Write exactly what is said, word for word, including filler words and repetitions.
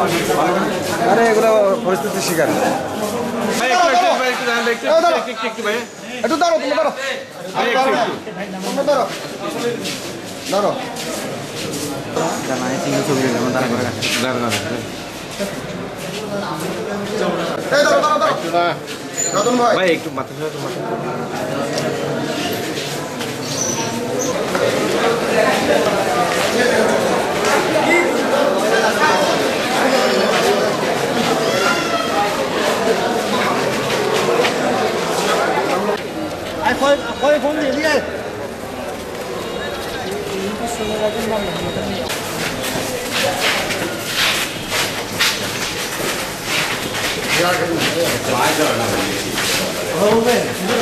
আরে এগুলো পরিস্থিতির শিকার। একটু দাঁড়ো, তুমি দাঁড়ো, তুমি দাঁড়ো, দাঁড়ো। ভাই একটু মাথা ai khơi khơi phun gì đi đây Hãy subscribe cho kênh Ghiền Mì Gõ để không bỏ lỡ những video hấp dẫn.